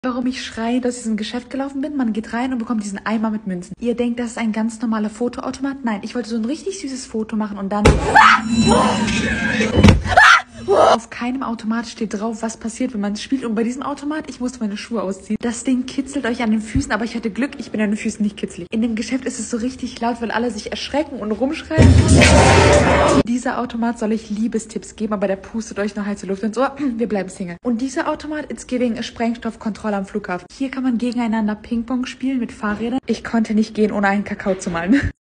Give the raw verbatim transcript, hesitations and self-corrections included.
Warum ich schreie, dass ich in ein Geschäft gelaufen bin. Man geht rein und bekommt diesen Eimer mit Münzen. Ihr denkt, das ist ein ganz normaler Fotoautomat? Nein, ich wollte so ein richtig süßes Foto machen und dann... Auf keinem Automat steht drauf, was passiert, wenn man spielt. Und bei diesem Automat, ich musste meine Schuhe ausziehen. Das Ding kitzelt euch an den Füßen, aber ich hatte Glück, ich bin an den Füßen nicht kitzelig. In dem Geschäft ist es so richtig laut, weil alle sich erschrecken und rumschreien. Dieser Automat soll euch Liebestipps geben, aber der pustet euch noch heiße Luft und so, wir bleiben Single. Und dieser Automat, it's giving a Sprengstoffkontrolle am Flughafen. Hier kann man gegeneinander Ping-Pong spielen mit Fahrrädern. Ich konnte nicht gehen, ohne einen Kakao zu malen.